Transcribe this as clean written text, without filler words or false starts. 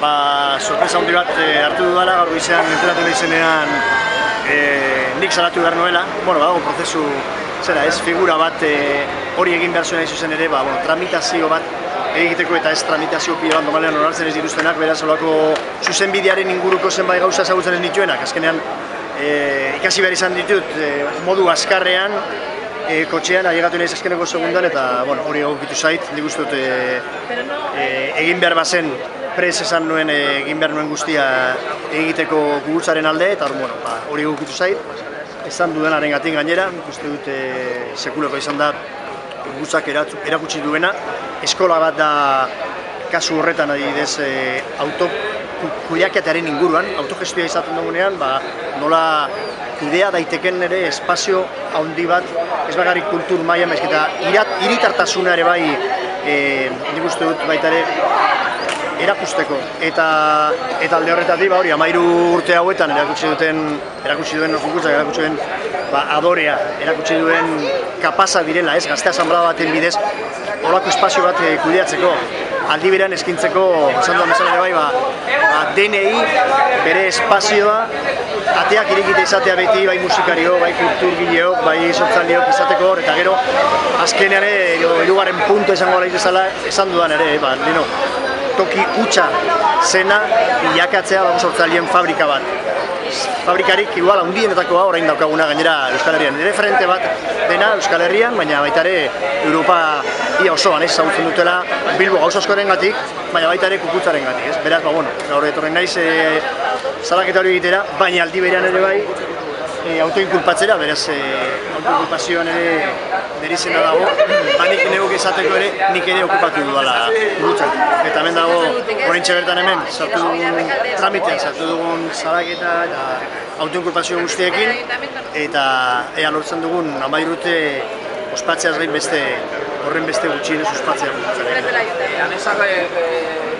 sorpresa handi bat hartu dudala, gaur goizean enteratu nahizenean nik salatu behar nuela. Badago prozesu, figura bat hori egin behar zuen nahi zuzen ere, tramitazio bat egiteko eta ez tramitazio pila bat normalean onartzen ez dituztenak, beraz olako zuzenbidearen inguruko zenbait gauza ezagutzen ez nituenak. Azkenean ikasi behar izan ditut modu azkarrean, kotxean ailegatu nahiz azkeneko segundan eta hori egokitu zait, nik uste dut egin behar bazen prez esan nuen egin behar nuen guztia egiteko gugultzaren alde eta hori egokitu zait. Esan dudanaren gatin gainera, nik uste dut sekuleko izan da gugultzak erakutsi duena. Eskola bat da kasu horretan adibidez autokudeaketaren inguruan, autogestioa izaten dugunean, nola kudea daiteken ere espazio handi bat, ez bakarrik kultur mailan, baizik eta hiritartasuna ere bai, nik uste dut baita ere erakusteko. Eta alde horretatik, 13 urte hauetan erakutsi duen gugultzak, erakutsi duen adorea, erakutsi duen kapasa direla, gazte asanblada baten bidez, horako espazio bat kudeatzeko, aldi berean eskintzeko, esan duan bezala ere bai, denei bere espazioa, ateak irekita izatea beti, bai musikario, bai kulturgileok, bai sortzaileok izateko hor, eta gero, azkenean hirugarren puntu esango ala izala, esan dudan ere, toki hutsa zena bilakatzea sortzaileen fabrika bat. Fabrikarik igual handienetakoa orain daukaguna gainera Euskal Herrian. Erreferente bat dena Euskal Herrian, baina baita ere Europa ia osoan ezagutzen dutela Bilbo gauza askorengatik, baina baita ere Kukutzaren-gatik. Beraz, gaur etorren naiz salaketa hori egitera, baina aldi berean ere bai autoinkulpatzera, beraz autoinkulpazioan ere nire izena dago, nik neuk esateko ere nik ere okupatu dudala gurutzak. Eta hemen dago, oraintxe bertan hemen, sartu dugun tramitean, sartu dugun salaketa eta autoinkulpazio guztiekin, eta ea lortzen dugun 13 urte ospatzeaz gain horren beste gutxienez ospatzea gurutzak.